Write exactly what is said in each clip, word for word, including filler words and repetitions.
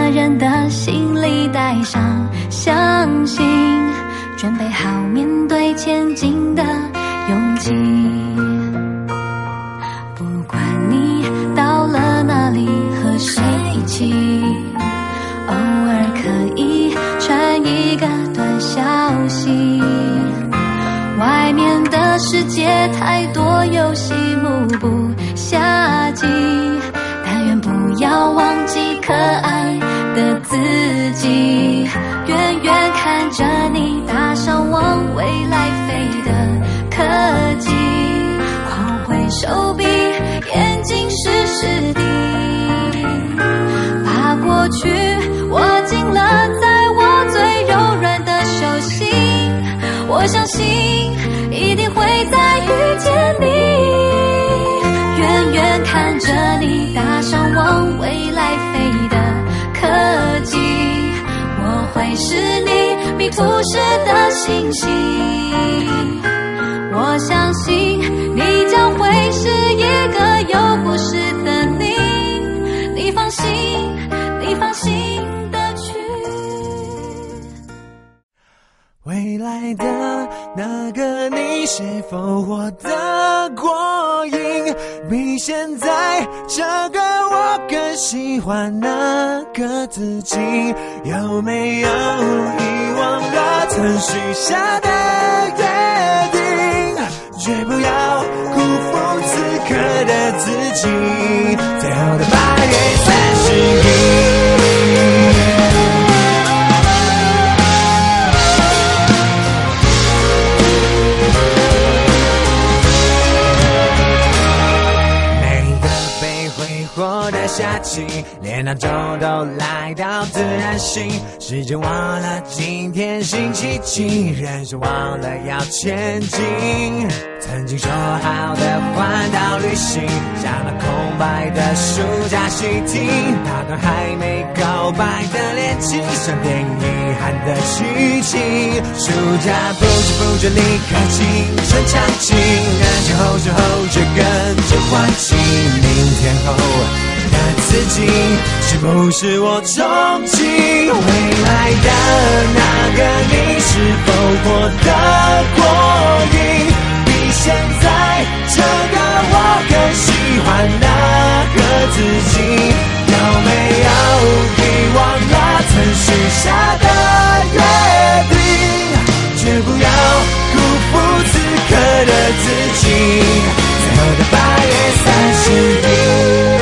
人的心里带上相信，准备好面对前进的勇气。不管你到了哪里和谁一起，偶尔可以传一个短消息。外面的世界太多游戏，目不暇接，但愿不要忘记可爱的自己。远远看着你搭上往未来飞的科技，狂挥手臂，眼睛湿湿的，把过去握紧了在我最柔软的手心。我相信一定会再遇见你。远远看着你搭上往未来飞的科技，我会是你迷途时的星星。我相信你将会是一个有故事的你，你放心，你放心的去。 未来的那个你，是否活得过瘾？比现在这个我更喜欢那个自己？有没有遗忘了曾许下的约定？绝不要辜负此刻的自己。最后的八月三十一。夏季，连那周都来到自然醒，时间忘了今天星期几，人生忘了要前进。曾经说好的环岛旅行，像那空白的暑假习题，那段还没告白的恋情，像电影遗憾的剧情。暑假不知不觉立刻青春将近，人前后之后却跟着唤起明天后的自己，是不是我憧憬未来的那个你？是否活得过瘾？比现在这个我更喜欢那个自己。有没有遗忘了曾许下的约定？绝不要辜负此刻的自己。最后的八月三十一。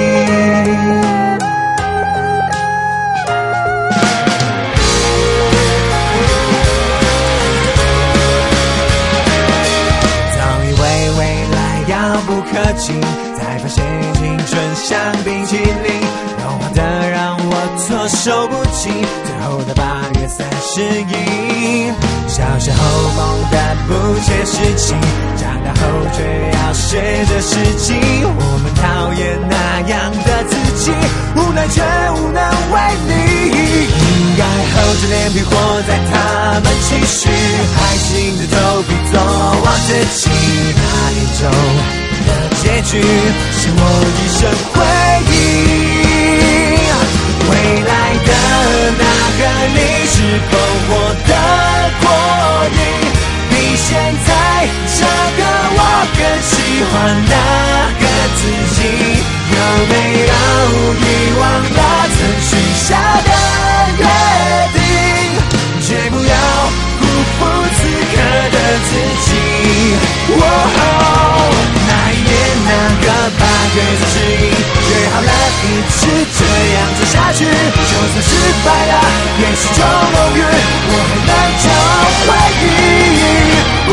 才发现青春像冰淇淋，融化的让我措手不及。最后的八月三十一，小时候梦的不切实际，长大后却要学着实际。我们讨厌那样的自己，无奈却无能为力。应该厚着脸皮活在他们期许，还是硬着头皮做我自己。那一种的结局是我一生回忆。未来的那个你，是否活得过瘾？比现在这个我更喜欢那个自己。有没有遗忘了曾许下的约定？绝不要辜负此刻的自己。哦，那一年那个八月三十一，约好了一直这样走下去，就算失败了也是种偶遇，我还能骄傲回忆。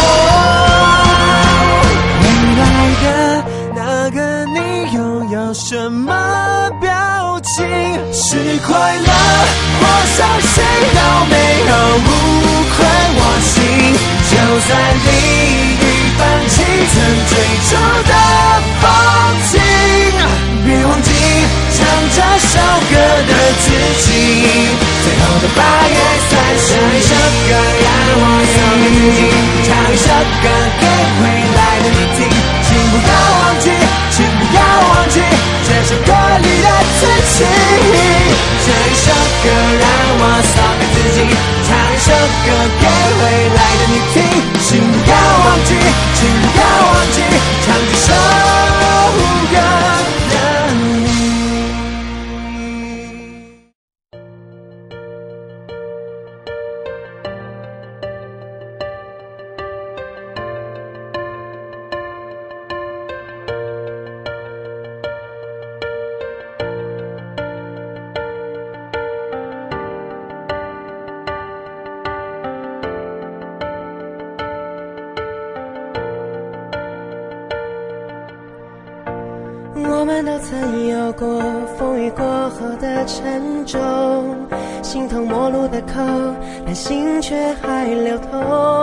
哦，未来的那个你拥有什么表情？是快乐或伤心？有没有无愧我心？就算你放弃曾追求的风景，别忘记唱这首歌的自己。最后的八月三十，唱一首歌让我送给自己，唱一首歌给未来的你听。请不要忘记，请不要忘记这首歌里的自己。 这一首歌让我送给自己，唱一首歌给未来的你听。请不要忘记，请不要忘记，唱这首歌的你。 我们都曾有过风雨过后的沉重，形同陌路的口，但心却还流通。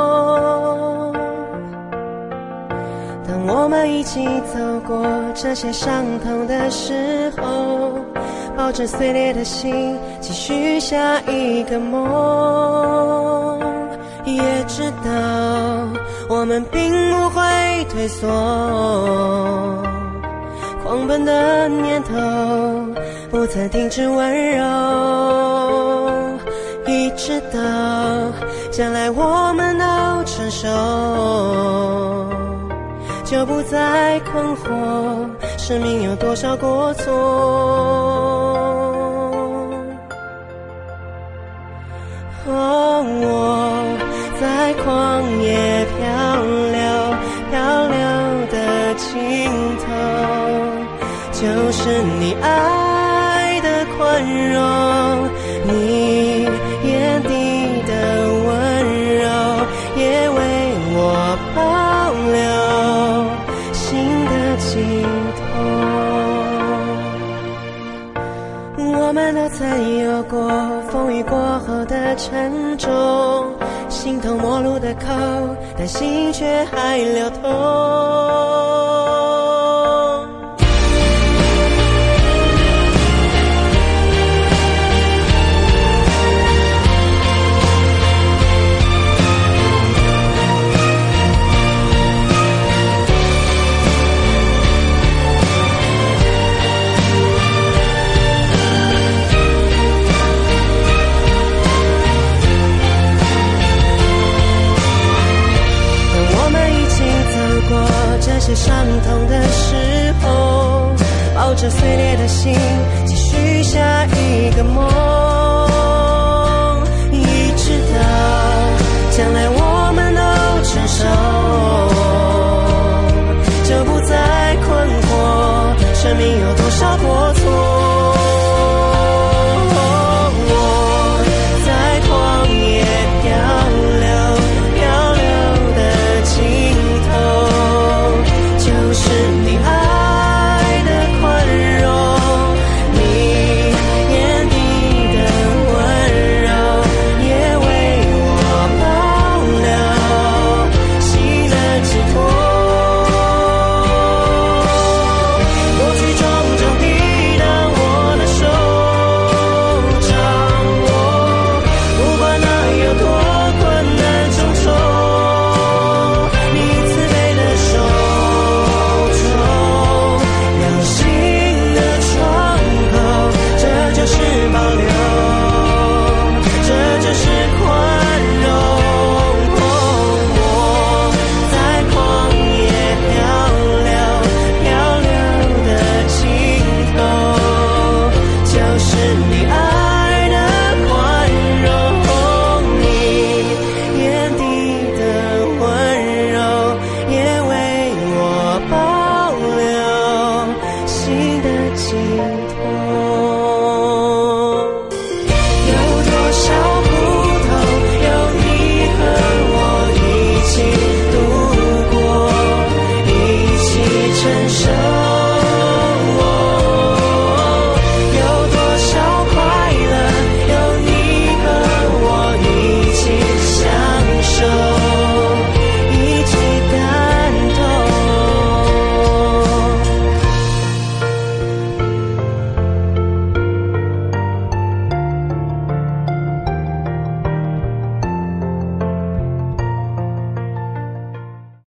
当我们一起走过这些伤痛的时候，抱着碎裂的心，继续下一个梦。也知道我们并不会退缩，狂奔的念头不曾停止温柔，一直到将来我们都成熟，就不再困惑生命有多少过错。哦，我在旷野漂流，漂流的尽头就是你爱的宽容，你眼底的温柔，也为我保留心的尽头。我们都曾有过风雨过后的沉重，形同陌路的口，但心却还流通。这些伤痛的时候，抱着碎裂的心，